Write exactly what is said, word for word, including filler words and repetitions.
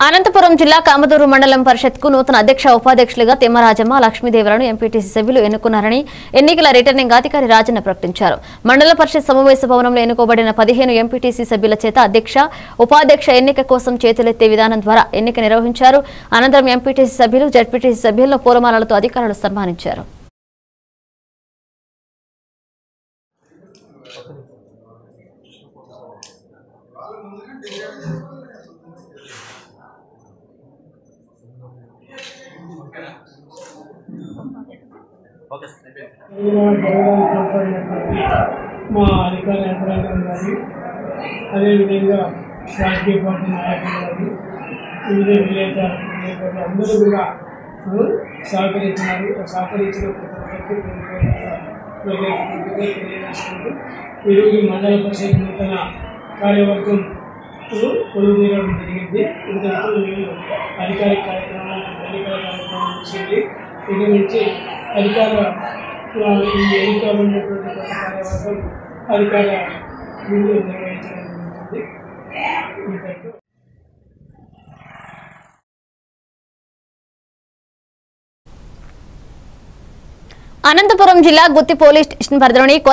అనంతపురం జిల్లా కామదూరు మండలం పరిషత్కు నూతన అధ్యక్ష ఉపాధ్యక్షులుగా తిమ్మరాజమ్మ లక్ష్మీదేవరను ఎంపీటీసీ సభ్యులు ఎన్నుకున్నారని ఎన్నికల రిటర్నింగ్ అధికారి రాజన్న ప్రకటించారు. మండల పరిషత్ సమావేశ భవనంలో ఎన్నుకోబడిన పదిహేను ఎంపీటీసీ సభ్యుల చేత అధ్యక్ష ఉపాధ్యక్ష ఎన్నిక కోసం చేతులెత్తే విధానం ద్వారా ఎన్నిక నిర్వహించారు. అనంతరం ఎంపీటీసీ సభ్యులు జడ్పీటీసీ సభ్యులను పూలమాలలతో అధికారులు సన్మానించారు. మా అధికార యంత్రాంగం కానీ అదేవిధంగా రాజకీయ పార్టీ నాయకులు కానీ వివిధ విలేకరులు అందరూ కూడా సహకరించినారు. సహకరించిన ప్రతి ఒక్కరికి తెలియజేసుకుంటూ ఈరోజు మండల పరిషత్ నూతన కార్యవర్గం కొలువు తీయడం జరిగింది. ఇంతటితో మేము అధికారిక కార్యక్రమం ఎన్నికల కార్యక్రమం చేసి ఇక నుంచి అధికార ఈ ఎన్నికబడినటువంటి కొత్త కార్యవర్గం అధికార విధులు నిర్వహించడం జరుగుతుంది. ఇంతటితో అనంతపురం జిల్లా గుత్తి పోలీస్ స్టేషన్ పరిధిలోని